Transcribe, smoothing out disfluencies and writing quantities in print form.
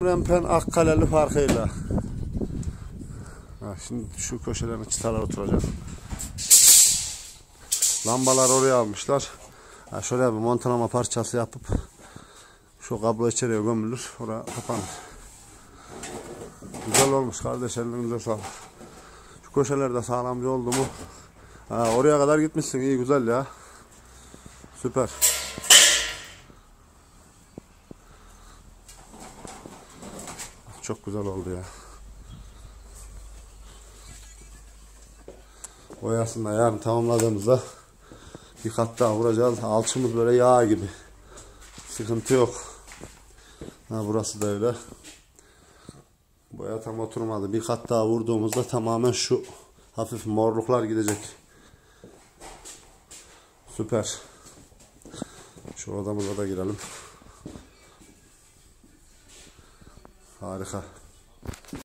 Rempen Akkaleli farkıyla. Şimdi şu köşelerin çıtalar oturacak. Lambalar oraya almışlar. Şöyle bir montalama parçası yapıp şu kablo içeriye gömülür. Oraya kapanır. Güzel olmuş kardeş, elinize sağlık. Şu köşelerde sağlamcı oldu mu? Oraya kadar gitmişsin, iyi güzel ya. Süper. Çok güzel oldu ya. Boyasını da yarın tamamladığımızda bir kat daha vuracağız. Alçımız böyle yağ gibi. Sıkıntı yok. Burası da öyle. Boya tam oturmadı. Bir kat daha vurduğumuzda tamamen şu hafif morluklar gidecek. Süper. Şu odamıza da girelim. Harika.